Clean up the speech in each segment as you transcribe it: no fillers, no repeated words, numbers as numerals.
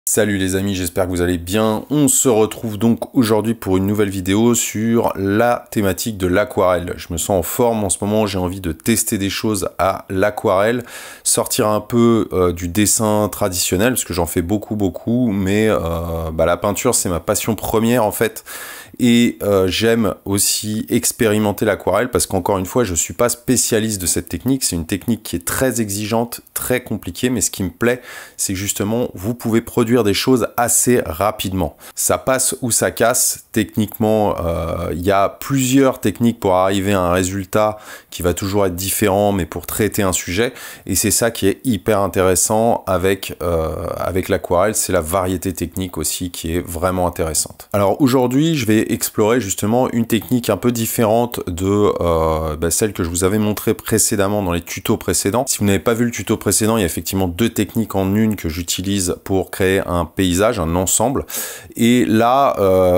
Salut les amis, j'espère que vous allez bien. On se retrouve donc aujourd'hui pour une nouvelle vidéo sur la thématique de l'aquarelle. Je me sens en forme en ce moment, j'ai envie de tester des choses à l'aquarelle, sortir un peu du dessin traditionnel, parce que j'en fais beaucoup, mais la peinture c'est ma passion première en fait. Et j'aime aussi expérimenter l'aquarelle parce qu'encore une fois, je ne suis pas spécialiste de cette technique. C'est une technique qui est très exigeante, très compliquée, mais ce qui me plaît, c'est que justement, vous pouvez produire des choses assez rapidement. Ça passe ou ça casse. Techniquement, il y a plusieurs techniques pour arriver à un résultat qui va toujours être différent, mais pour traiter un sujet. Et c'est ça qui est hyper intéressant avec l'aquarelle, c'est la variété technique aussi qui est vraiment intéressante. Alors aujourd'hui, je vais explorer justement une technique un peu différente de celle que je vous avais montrée précédemment dans les tutos précédents. Si vous n'avez pas vu le tuto précédent, il y a effectivement deux techniques en une que j'utilise pour créer un paysage, un ensemble. Et là,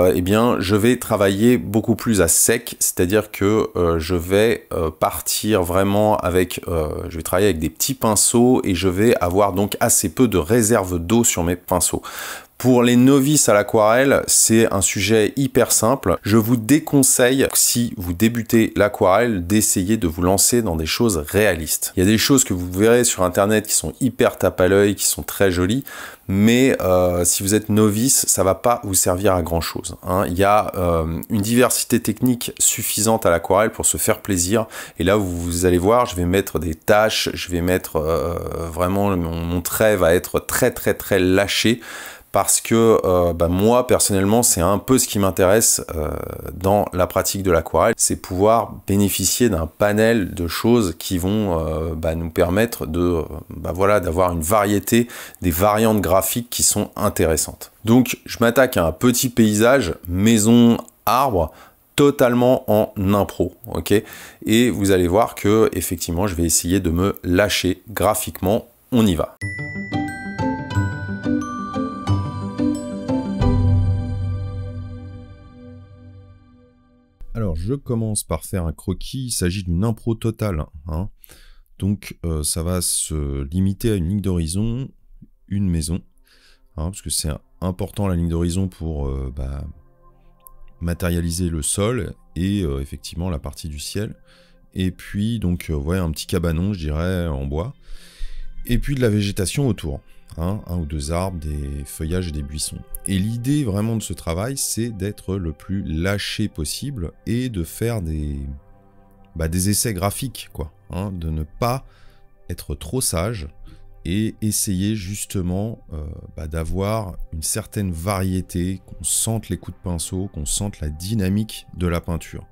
je vais travailler beaucoup plus à sec, c'est-à-dire que je vais partir vraiment avec, je vais travailler avec des petits pinceaux et je vais avoir donc assez peu de réserve d'eau sur mes pinceaux. Pour les novices à l'aquarelle, c'est un sujet hyper simple. Je vous déconseille, si vous débutez l'aquarelle, d'essayer de vous lancer dans des choses réalistes. Il y a des choses que vous verrez sur internet qui sont hyper tape à l'œil, qui sont très jolies, mais si vous êtes novice, ça va pas vous servir à grand chose. Il y a une diversité technique suffisante à l'aquarelle pour se faire plaisir. Et là, vous allez voir, je vais mettre des taches, je vais mettre vraiment, mon trait va être très lâché. Parce que moi, personnellement, c'est un peu ce qui m'intéresse dans la pratique de l'aquarelle, c'est pouvoir bénéficier d'un panel de choses qui vont nous permettre d'avoir une variété, des variantes graphiques qui sont intéressantes. Donc, je m'attaque à un petit paysage, maison, arbre, totalement en impro, ok? Et vous allez voir que, effectivement, je vais essayer de me lâcher graphiquement. On y va. Alors, je commence par faire un croquis. Il s'agit d'une impro totale. Donc, ça va se limiter à une ligne d'horizon, une maison. Parce que c'est important la ligne d'horizon pour matérialiser le sol et effectivement la partie du ciel. Et puis, donc, un petit cabanon, je dirais, en bois. Et puis de la végétation autour. Un ou deux arbres, des feuillages et des buissons. Et l'idée vraiment de ce travail, c'est d'être le plus lâché possible et de faire des essais graphiques, quoi. De ne pas être trop sage et essayer justement d'avoir une certaine variété, qu'on sente les coups de pinceau, qu'on sente la dynamique de la peinture.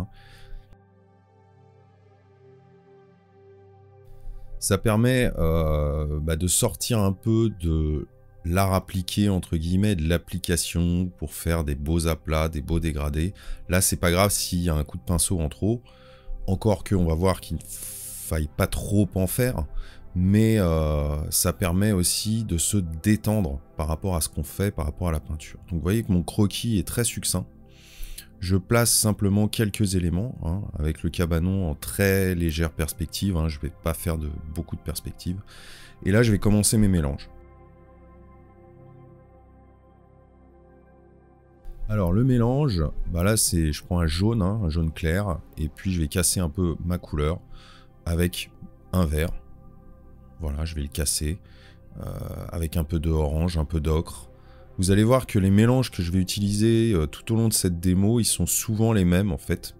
Ça permet de sortir un peu de l'art appliqué, entre guillemets, de l'application pour faire des beaux aplats, des beaux dégradés. Là, c'est pas grave s'il y a un coup de pinceau en trop. Encore qu'on va voir qu'il ne faille pas trop en faire. Mais ça permet aussi de se détendre par rapport à ce qu'on fait, par rapport à la peinture. Donc vous voyez que mon croquis est très succinct. Je place simplement quelques éléments avec le cabanon en très légère perspective. Je ne vais pas faire beaucoup de perspectives. Et là, je vais commencer mes mélanges. Alors, le mélange, là, je prends un jaune clair. Et puis, je vais casser un peu ma couleur avec un vert. Voilà, je vais le casser avec un peu d'orange, un peu d'ocre. Vous allez voir que les mélanges que je vais utiliser tout au long de cette démo, ils sont souvent les mêmes en fait.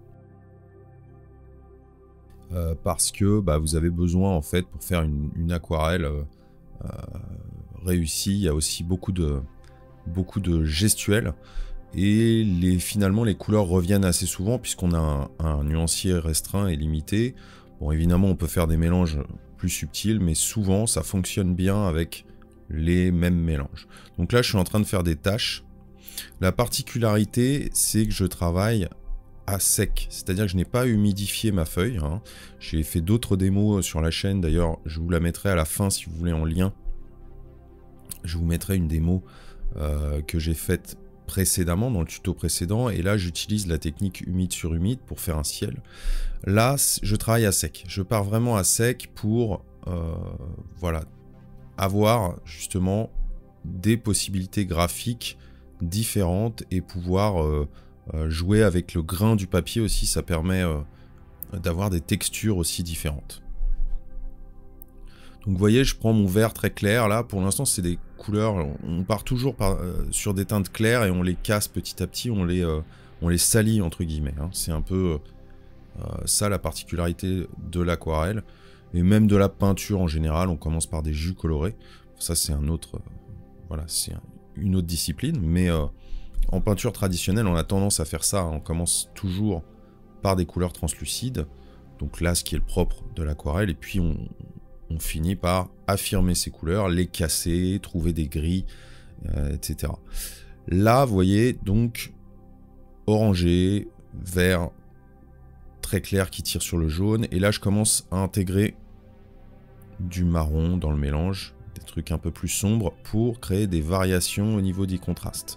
Parce que vous avez besoin en fait pour faire une aquarelle réussie, il y a aussi beaucoup de gestuels. Et finalement les couleurs reviennent assez souvent puisqu'on a un nuancier restreint et limité. Bon, évidemment on peut faire des mélanges plus subtils, mais souvent ça fonctionne bien avec les mêmes mélanges. Donc là, je suis en train de faire des taches. La particularité, c'est que je travaille à sec, c'est-à-dire que je n'ai pas humidifié ma feuille. J'ai fait d'autres démos sur la chaîne, d'ailleurs, je vous la mettrai à la fin si vous voulez en lien. Je vous mettrai une démo que j'ai faite précédemment, dans le tuto précédent, et là, j'utilise la technique humide sur humide pour faire un ciel. Là, je travaille à sec. Je pars vraiment à sec pour avoir justement des possibilités graphiques différentes et pouvoir jouer avec le grain du papier aussi. Ça permet d'avoir des textures aussi différentes. Donc vous voyez, je prends mon vert très clair là. Pour l'instant, c'est des couleurs. On part toujours sur des teintes claires et on les casse petit à petit. On les salit entre guillemets. Hein. C'est un peu ça la particularité de l'aquarelle et même de la peinture en général. On commence par des jus colorés. Ça, c'est un autre. Voilà, c'est une autre discipline. Mais en peinture traditionnelle, on a tendance à faire ça. Hein. On commence toujours par des couleurs translucides. Donc là, ce qui est le propre de l'aquarelle, et puis on finit par affirmer ces couleurs, les casser, trouver des gris, etc. Là, vous voyez, donc, orangé, vert, très clair qui tire sur le jaune. Et là, je commence à intégrer du marron dans le mélange, des trucs un peu plus sombres, pour créer des variations au niveau des contrastes.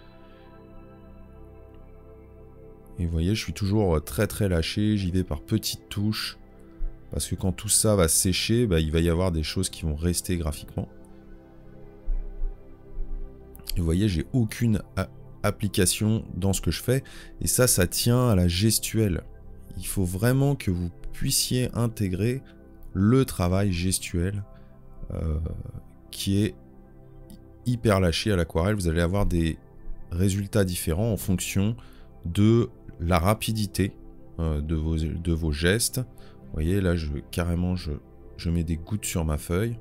Et vous voyez, je suis toujours très très lâché, j'y vais par petites touches. Parce que quand tout ça va sécher, bah, il va y avoir des choses qui vont rester graphiquement. Et vous voyez, j'ai aucune application dans ce que je fais. Et ça tient à la gestuelle. Il faut vraiment que vous puissiez intégrer le travail gestuel qui est hyper lâché à l'aquarelle. Vous allez avoir des résultats différents en fonction de la rapidité de vos gestes. Vous voyez, là, carrément, je mets des gouttes sur ma feuille.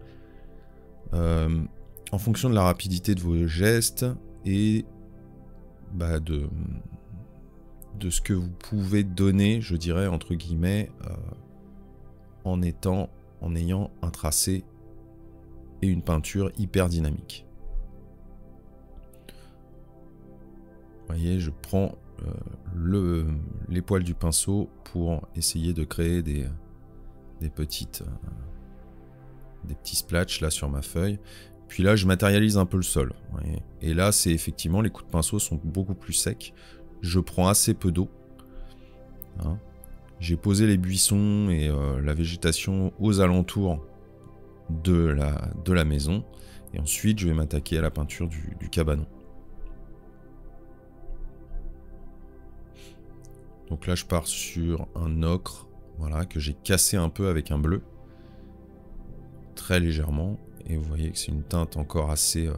En fonction de la rapidité de vos gestes et bah, de ce que vous pouvez donner, je dirais, entre guillemets, en ayant un tracé et une peinture hyper dynamique. Vous voyez, je prends les poils du pinceau pour essayer de créer des petits splatchs là sur ma feuille. Puis là, je matérialise un peu le sol. Voyez. Et là, c'est effectivement, les coups de pinceau sont beaucoup plus secs. Je prends assez peu d'eau. Hein. J'ai posé les buissons et la végétation aux alentours de la maison. Et ensuite, je vais m'attaquer à la peinture du cabanon. Donc là, je pars sur un ocre, voilà, que j'ai cassé un peu avec un bleu, très légèrement. Et vous voyez que c'est une teinte encore assez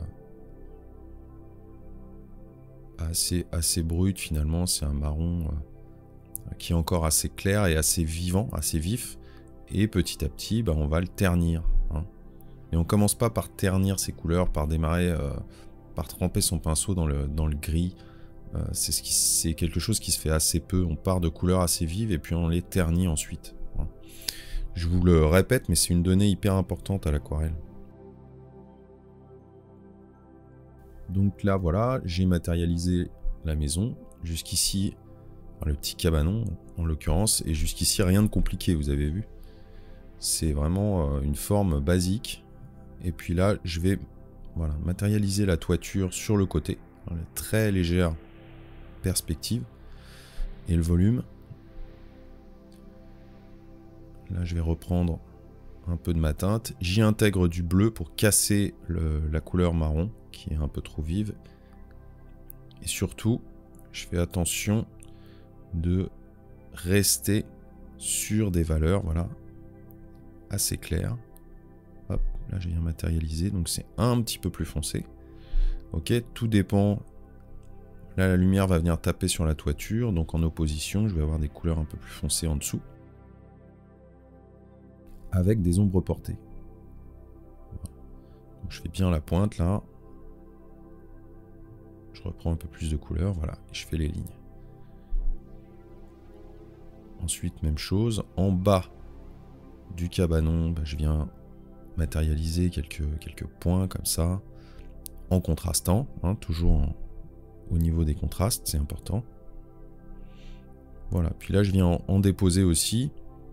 brute finalement. C'est un marron qui est encore assez clair et assez vivant, assez vif. Et petit à petit, bah, on va le ternir. Hein. Et on commence pas par ternir ses couleurs, par démarrer, par tremper son pinceau dans le gris. C'est quelque chose qui se fait assez peu. On part de couleurs assez vives et puis on les ternit ensuite. Je vous le répète, mais c'est une donnée hyper importante à l'aquarelle. Donc là, voilà, j'ai matérialisé la maison. Jusqu'ici, le petit cabanon en l'occurrence, et jusqu'ici, rien de compliqué, vous avez vu. C'est vraiment une forme basique. Et puis là, je vais matérialiser la toiture sur le côté. Très légère perspective et le volume. Là, je vais reprendre un peu de ma teinte. J'y intègre du bleu pour casser la couleur marron qui est un peu trop vive. Et surtout, je fais attention de rester sur des valeurs, voilà, assez claires. Hop, là, je viens matérialiser, donc c'est un petit peu plus foncé. Ok, tout dépend. Là, la lumière va venir taper sur la toiture, donc en opposition, je vais avoir des couleurs un peu plus foncées en dessous. Avec des ombres portées. Voilà. Donc, je fais bien la pointe, là. Je reprends un peu plus de couleur, voilà, et je fais les lignes. Ensuite, même chose. En bas du cabanon, bah, je viens matérialiser quelques points, comme ça, en contrastant, hein, toujours au niveau des contrastes, c'est important. Voilà, puis là je viens en déposer aussi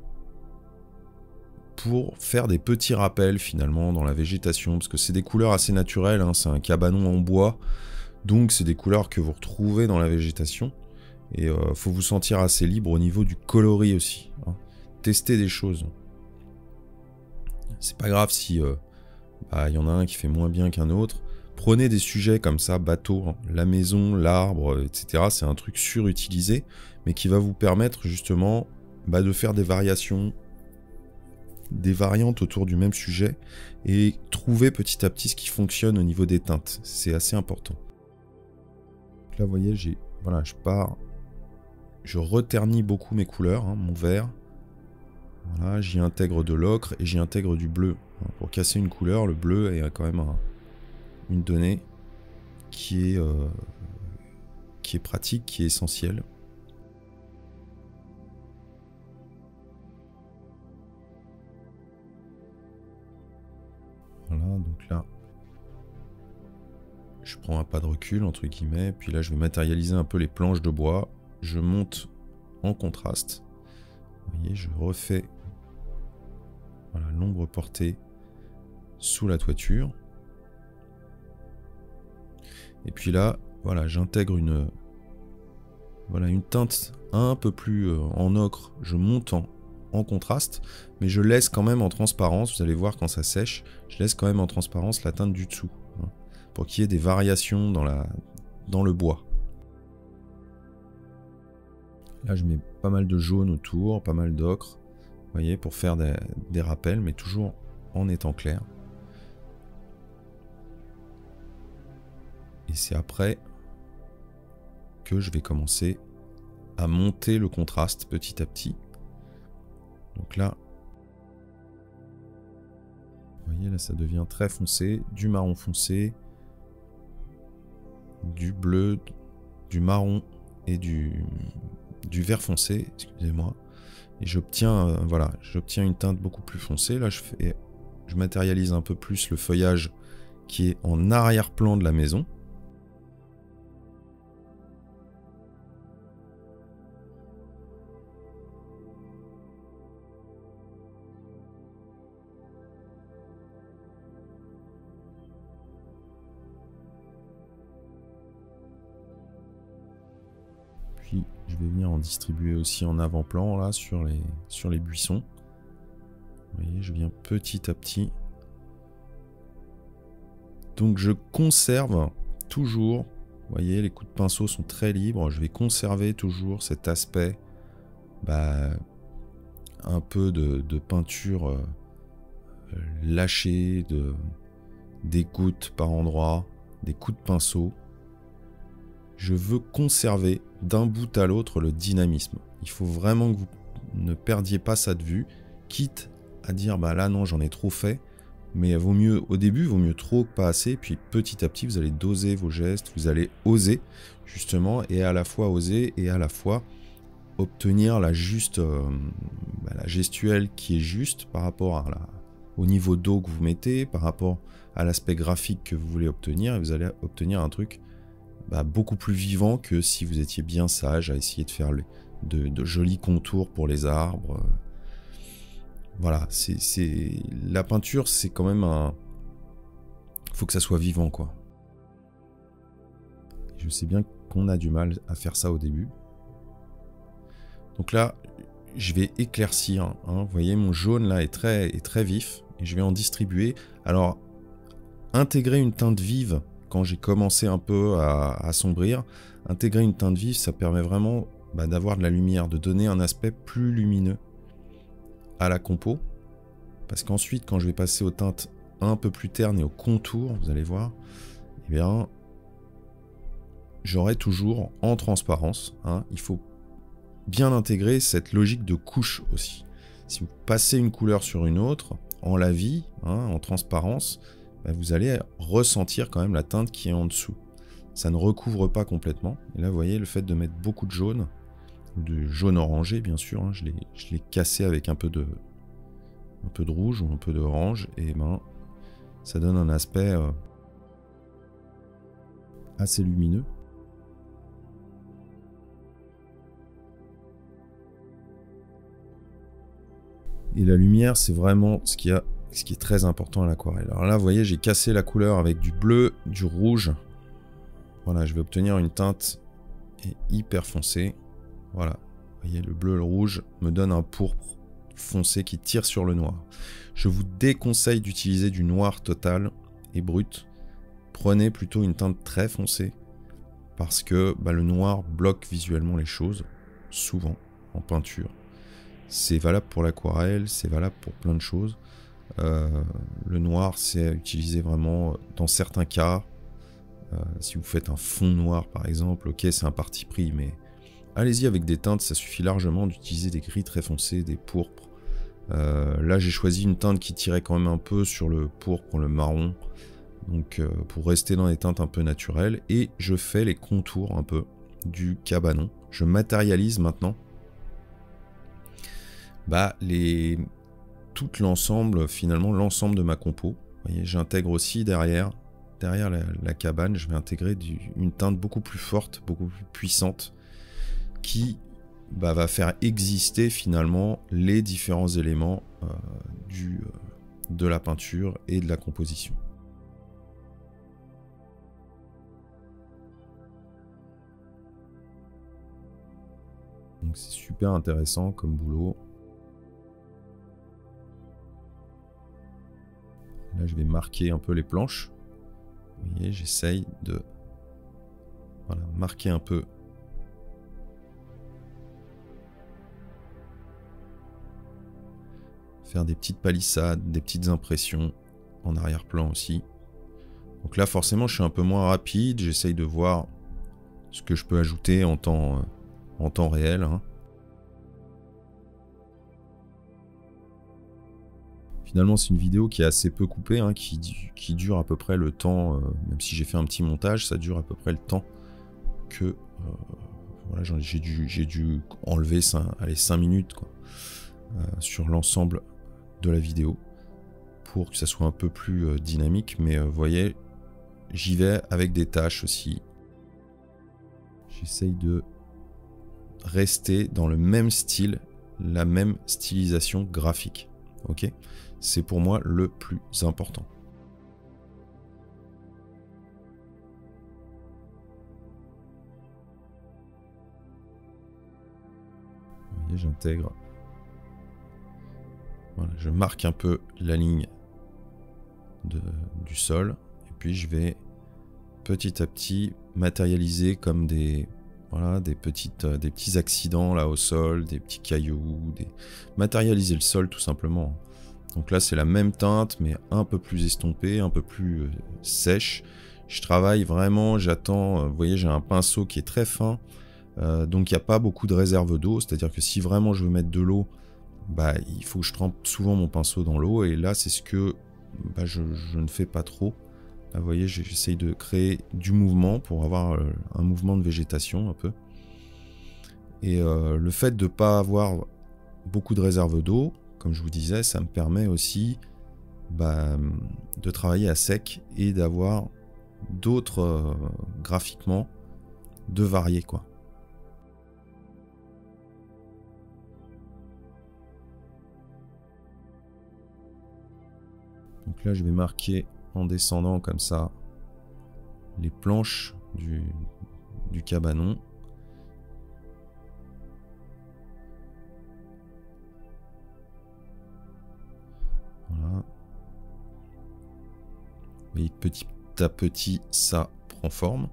pour faire des petits rappels finalement dans la végétation, parce que c'est des couleurs assez naturelles, hein, c'est un cabanon en bois, donc c'est des couleurs que vous retrouvez dans la végétation, et faut vous sentir assez libre au niveau du coloris aussi. Hein. Tester des choses. C'est pas grave si y en a un qui fait moins bien qu'un autre. Prenez des sujets comme ça, bateau, hein, la maison, l'arbre, etc. C'est un truc surutilisé, mais qui va vous permettre justement de faire des variations, des variantes autour du même sujet, et trouver petit à petit ce qui fonctionne au niveau des teintes. C'est assez important. Donc là, vous voyez, voilà, je reternis beaucoup mes couleurs, hein, mon vert. Voilà, j'y intègre de l'ocre et j'y intègre du bleu. Pour casser une couleur, le bleu est quand même une donnée qui est pratique, qui est essentielle. Voilà, donc là, je prends un pas de recul, entre guillemets, puis là, je vais matérialiser un peu les planches de bois. Je monte en contraste. Vous voyez, je refais voilà, l'ombre portée sous la toiture. Et puis là, voilà, j'intègre une teinte un peu plus en ocre. Je monte en contraste, mais je laisse quand même en transparence. Vous allez voir quand ça sèche, je laisse quand même en transparence la teinte du dessous, hein, pour qu'il y ait des variations dans le bois. Là, je mets pas mal de jaune autour, pas mal d'ocre, vous voyez, pour faire des rappels, mais toujours en étant clair. Et c'est après que je vais commencer à monter le contraste petit à petit. Donc là, vous voyez, là ça devient très foncé, du marron foncé, du bleu, du marron et du vert foncé, excusez-moi. Et j'obtiens j'obtiens une teinte beaucoup plus foncée. Là, je matérialise un peu plus le feuillage qui est en arrière-plan de la maison. Puis je vais venir en distribuer aussi en avant-plan là sur les buissons. Vous voyez, je viens petit à petit. Donc je conserve toujours, vous voyez, les coups de pinceau sont très libres. Je vais conserver toujours cet aspect un peu de peinture lâchée, des gouttes par endroits, des coups de pinceau. Je veux conserver d'un bout à l'autre le dynamisme. Il faut vraiment que vous ne perdiez pas ça de vue, quitte à dire là non, j'en ai trop fait, mais vaut mieux au début, vaut mieux trop que pas assez, puis petit à petit vous allez doser vos gestes, vous allez oser justement, et à la fois oser et à la fois obtenir la juste la gestuelle qui est juste par rapport au niveau d'eau que vous mettez, par rapport à l'aspect graphique que vous voulez obtenir, et vous allez obtenir un truc beaucoup plus vivant que si vous étiez bien sage à essayer de faire de jolis contours pour les arbres. Voilà, la peinture, c'est quand même faut que ça soit vivant, quoi. Je sais bien qu'on a du mal à faire ça au début. Donc là, je vais éclaircir, hein. Vous voyez, mon jaune là est très vif, et je vais en distribuer. Alors, intégrer une teinte vive quand j'ai commencé un peu à assombrir, intégrer une teinte vive, ça permet vraiment d'avoir de la lumière, de donner un aspect plus lumineux à la compo. Parce qu'ensuite, quand je vais passer aux teintes un peu plus ternes et aux contours, vous allez voir, eh bien, j'aurai toujours en transparence, hein, il faut bien intégrer cette logique de couche aussi. Si vous passez une couleur sur une autre, en lavis, hein, en transparence, vous allez ressentir quand même la teinte qui est en dessous. Ça ne recouvre pas complètement. Et là, vous voyez, le fait de mettre beaucoup de jaune, de jaune orangé, bien sûr, hein, je l'ai cassé avec un peu de rouge ou un peu d'orange, et ça donne un aspect assez lumineux. Et la lumière, c'est vraiment ce qui est très important à l'aquarelle. Alors là, vous voyez, j'ai cassé la couleur avec du bleu, du rouge. Voilà, je vais obtenir une teinte hyper foncée. Voilà, vous voyez, le bleu et le rouge me donnent un pourpre foncé qui tire sur le noir. Je vous déconseille d'utiliser du noir total et brut prenez plutôt une teinte très foncée parce que le noir bloque visuellement les choses, souvent, en peinture. C'est valable pour l'aquarelle, c'est valable pour plein de choses. Le noir, c'est utilisé vraiment dans certains cas. Si vous faites un fond noir, par exemple, ok, c'est un parti pris, mais allez-y avec des teintes, ça suffit largement d'utiliser des gris très foncés, des pourpres. Là, j'ai choisi une teinte qui tirait quand même un peu sur le pourpre, le marron. Donc pour rester dans des teintes un peu naturelles, et je fais les contours un peu du cabanon. Je matérialise maintenant tout l'ensemble, finalement l'ensemble de ma compo. Vous voyez, j'intègre aussi derrière la cabane, je vais intégrer une teinte beaucoup plus forte, beaucoup plus puissante, qui va faire exister finalement les différents éléments de la peinture et de la composition. Donc c'est super intéressant comme boulot. Là je vais marquer un peu les planches. Vous voyez, j'essaye de marquer un peu. Faire des petites palissades, des petites impressions en arrière-plan aussi. Donc là forcément je suis un peu moins rapide, j'essaye de voir ce que je peux ajouter en temps réel. Hein. Finalement, c'est une vidéo qui est assez peu coupée, hein, qui dure à peu près le temps, même si j'ai fait un petit montage, ça dure à peu près le temps que j'ai dû enlever 5 minutes quoi, sur l'ensemble de la vidéo pour que ça soit un peu plus dynamique. Mais vous voyez, j'y vais avec des tâches aussi. J'essaye de rester dans le même style, la même stylisation graphique. Ok, c'est pour moi le plus important. Vous voyez, j'intègre. Voilà, je marque un peu la ligne du sol et puis je vais petit à petit matérialiser comme des petits accidents là au sol, des petits cailloux, matérialiser le sol tout simplement. Donc là c'est la même teinte mais un peu plus estompée, un peu plus sèche. Je travaille vraiment, j'attends, vous voyez j'ai un pinceau qui est très fin, donc il n'y a pas beaucoup de réserve d'eau, c'est-à-dire que si vraiment je veux mettre de l'eau, il faut que je trempe souvent mon pinceau dans l'eau, et là c'est ce que je ne fais pas trop. Là, vous voyez, j'essaye de créer du mouvement pour avoir un mouvement de végétation un peu. Et le fait de ne pas avoir beaucoup de réserve d'eau, comme je vous disais, ça me permet aussi de travailler à sec et d'avoir d'autres graphiquement de varier quoi. Donc là je vais marquer en descendant comme ça les planches du cabanon. Voilà. Et petit à petit ça prend forme.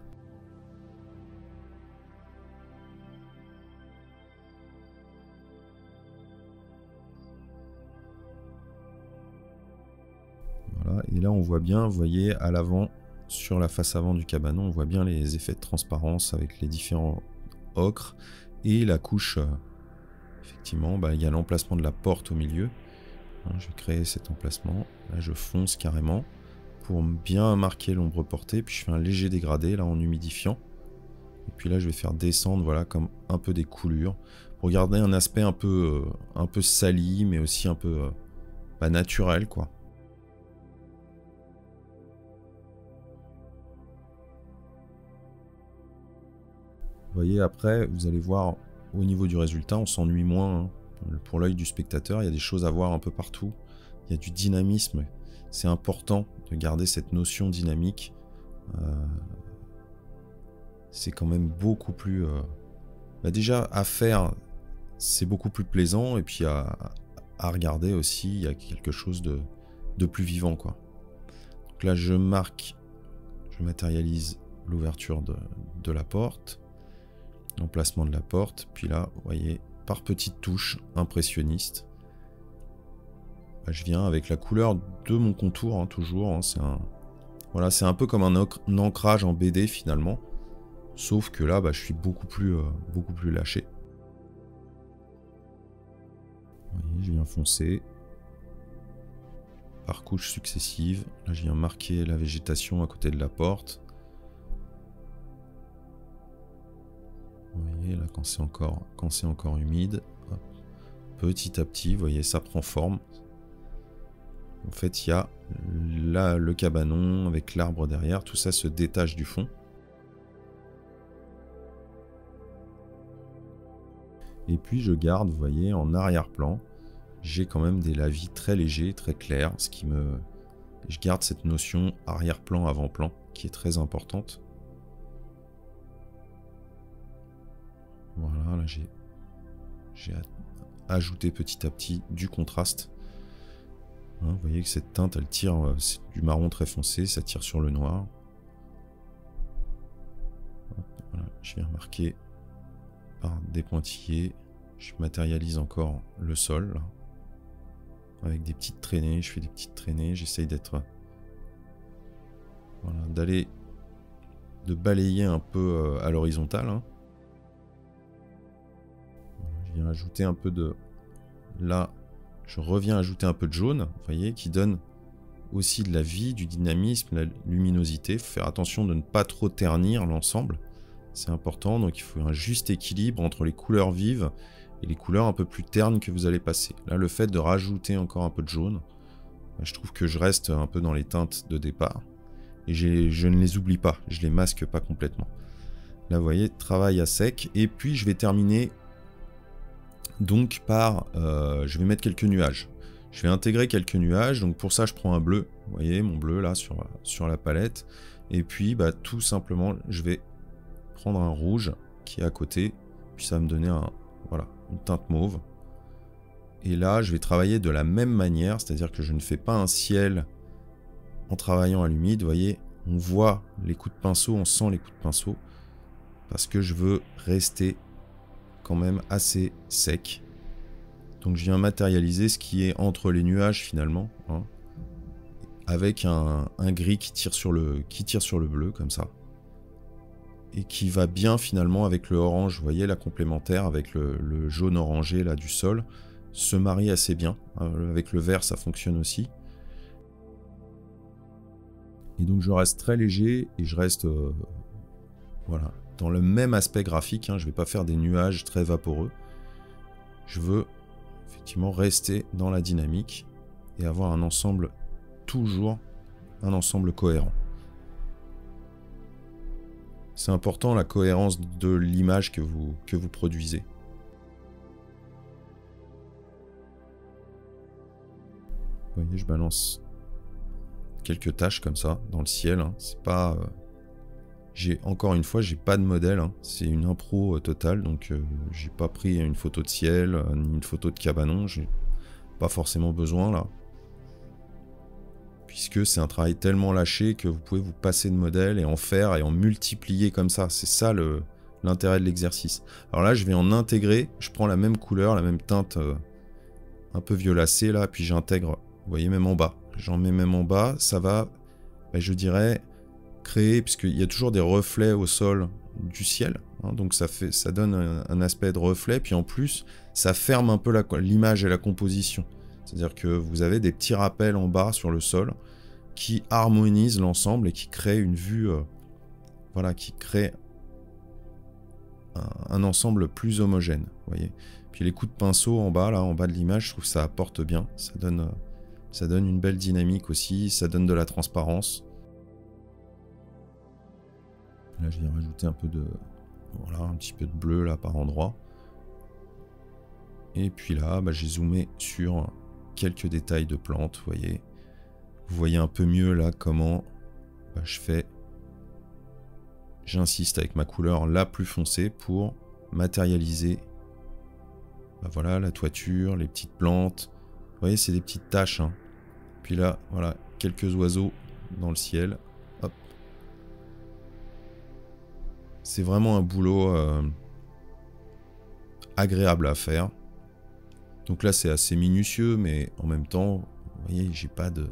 Voilà. Et là on voit bien, vous voyez à l'avant, sur la face avant du cabanon, on voit bien les effets de transparence avec les différents ocres et la couche. Effectivement, il y a l'emplacement de la porte au milieu. Je vais créer cet emplacement. Là je fonce carrément pour bien marquer l'ombre portée, puis je fais un léger dégradé là en humidifiant. Et puis là je vais faire descendre, voilà, comme un peu des coulures pour garder un aspect un peu sali, mais aussi un peu naturel quoi. Vous voyez, après vous allez voir au niveau du résultat, on s'ennuie moins. Hein. Pour l'œil du spectateur, il y a des choses à voir un peu partout. Il y a du dynamisme. C'est important de garder cette notion dynamique. C'est quand même beaucoup plus... déjà, à faire, c'est beaucoup plus plaisant. Et puis à regarder aussi, il y a quelque chose de plus vivant, quoi. Donc là, je marque je matérialise l'ouverture de la porte, l'emplacement de la porte, puis là, vous voyez, par petites touches impressionnistes, bah, je viens avec la couleur de mon contour, hein, toujours, hein, voilà, c'est un peu comme un ancrage en BD finalement, sauf que là, bah, je suis beaucoup plus lâché. Vous voyez, je viens foncer par couches successives. Là, je viens marquer la végétation à côté de la porte. Vous voyez, là, quand c'est encore humide, hop, petit à petit, vous voyez, ça prend forme. En fait, il y a là le cabanon avec l'arbre derrière, tout ça se détache du fond. Et puis je garde, vous voyez, en arrière-plan, j'ai quand même des lavis très légers, très clairs, je garde cette notion arrière-plan, avant-plan, qui est très importante. Voilà, là j'ai ajouté petit à petit du contraste. Hein, vous voyez que cette teinte, elle tire, c'est du marron très foncé, ça tire sur le noir. Hop, voilà, je viens marquer par des pointillés. Je matérialise encore le sol, là, avec des petites traînées. Je fais des petites traînées, j'essaye d'être... Voilà, de balayer un peu à l'horizontale. Hein. Je viens ajouter un peu de... Là, je reviens ajouter un peu de jaune, vous voyez, qui donne aussi de la vie, du dynamisme, la luminosité. Il faut faire attention de ne pas trop ternir l'ensemble. C'est important, donc il faut un juste équilibre entre les couleurs vives et les couleurs un peu plus ternes que vous allez passer. Là, le fait de rajouter encore un peu de jaune, je trouve que je reste un peu dans les teintes de départ. Et je ne les oublie pas, je les masque pas complètement. Là, vous voyez, travail à sec. Et puis, je vais terminer donc par... je vais mettre quelques nuages. Je vais intégrer quelques nuages. Donc pour ça, je prends un bleu. Vous voyez, mon bleu là sur la palette. Et puis, bah, tout simplement, je vais prendre un rouge qui est à côté. Puis ça va me donner voilà, une teinte mauve. Et là, je vais travailler de la même manière. C'est-à-dire que je ne fais pas un ciel en travaillant à l'humide. Vous voyez, on voit les coups de pinceau, on sent les coups de pinceau. Parce que je veux rester quand même assez sec. Donc je viens matérialiser ce qui est entre les nuages finalement, hein, avec un gris qui tire sur le bleu comme ça. Et qui va bien finalement avec le orange, vous voyez la complémentaire avec le jaune orangé là du sol, se marie assez bien. Avec le vert ça fonctionne aussi. Et donc je reste très léger et je reste voilà, dans le même aspect graphique, hein, je ne vais pas faire des nuages très vaporeux. Je veux effectivement rester dans la dynamique et avoir un ensemble, toujours un ensemble cohérent. C'est important la cohérence de l'image que vous produisez. Vous voyez, je balance quelques taches comme ça dans le ciel. Hein. C'est pas... encore une fois, j'ai pas de modèle, hein. C'est une impro totale, donc j'ai pas pris une photo de ciel, ni une photo de cabanon, j'ai pas forcément besoin là. Puisque c'est un travail tellement lâché que vous pouvez vous passer de modèle et en faire et en multiplier comme ça. C'est ça l'intérêt de l'exercice. Alors là, je vais en intégrer, je prends la même couleur, la même teinte un peu violacée là, puis j'intègre, vous voyez, même en bas. J'en mets même en bas, ça va, ben, je dirais... créer, puisqu'il y a toujours des reflets au sol du ciel, hein, donc ça donne un aspect de reflet, puis en plus ça ferme un peu l'image et la composition, c'est-à-dire que vous avez des petits rappels en bas sur le sol qui harmonisent l'ensemble et qui créent une vue, voilà, qui crée un ensemble plus homogène, vous voyez. Puis les coups de pinceau en bas, là, en bas de l'image, je trouve que ça apporte bien, ça donne une belle dynamique aussi, ça donne de la transparence. Là, je viens rajouter un peu de... Voilà, un petit peu de bleu, là, par endroit. Et puis là, bah, j'ai zoomé sur quelques détails de plantes, vous voyez. Vous voyez un peu mieux, là, comment bah, je fais... J'insiste avec ma couleur la plus foncée pour matérialiser, bah, voilà, la toiture, les petites plantes. Vous voyez, c'est des petites taches, hein. Puis là, voilà, quelques oiseaux dans le ciel. Hop. C'est vraiment un boulot agréable à faire. Donc là, c'est assez minutieux, mais en même temps, vous voyez, j'ai pas de...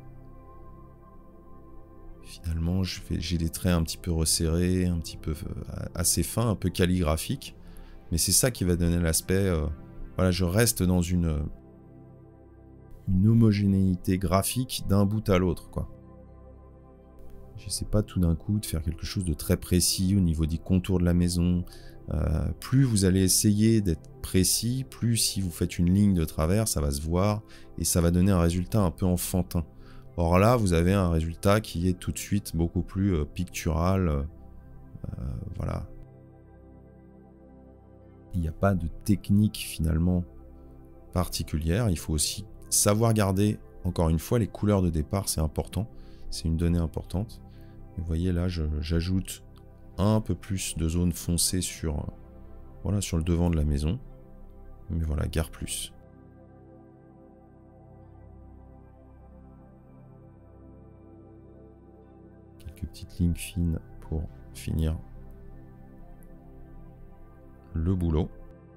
Finalement, j'ai des traits un petit peu resserrés, un petit peu assez fins, un peu calligraphiques. Mais c'est ça qui va donner l'aspect... voilà, je reste dans une homogénéité graphique d'un bout à l'autre, quoi. Je sais pas tout d'un coup de faire quelque chose de très précis au niveau des contours de la maison. Plus vous allez essayer d'être précis, plus si vous faites une ligne de travers, ça va se voir et ça va donner un résultat un peu enfantin. Or là, vous avez un résultat qui est tout de suite beaucoup plus pictural. Voilà. Il n'y a pas de technique finalement particulière. Il faut aussi savoir garder, encore une fois, les couleurs de départ, c'est important. C'est une donnée importante. Vous voyez là, j'ajoute un peu plus de zone foncée sur, voilà, sur le devant de la maison. Mais voilà, gare plus. Quelques petites lignes fines pour finir le boulot.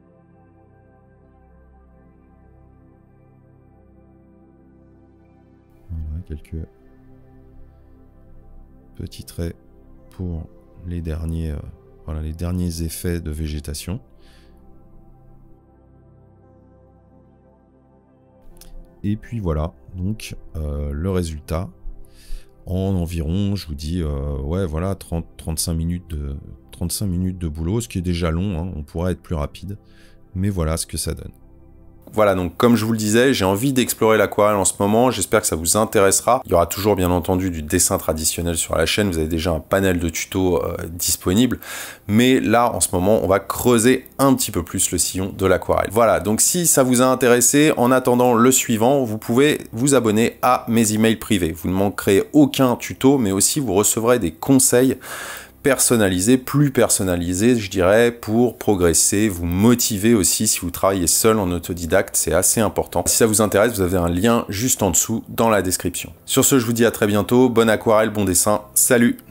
Voilà, quelques petits traits pour les derniers, voilà, les derniers effets de végétation. Et puis voilà, donc le résultat en environ, je vous dis, ouais, voilà, 35 minutes de boulot, ce qui est déjà long, hein, on pourrait être plus rapide, mais voilà ce que ça donne. Voilà, donc comme je vous le disais, j'ai envie d'explorer l'aquarelle en ce moment, j'espère que ça vous intéressera. Il y aura toujours bien entendu du dessin traditionnel sur la chaîne, vous avez déjà un panel de tutos disponible, mais là en ce moment on va creuser un petit peu plus le sillon de l'aquarelle. Voilà, donc si ça vous a intéressé, en attendant le suivant, vous pouvez vous abonner à mes emails privés. Vous ne manquerez aucun tuto, mais aussi vous recevrez des conseils personnalisé, plus personnalisé, je dirais, pour progresser, vous motiver aussi si vous travaillez seul en autodidacte, c'est assez important. Si ça vous intéresse, vous avez un lien juste en dessous dans la description. Sur ce, je vous dis à très bientôt, bonne aquarelle, bon dessin, salut!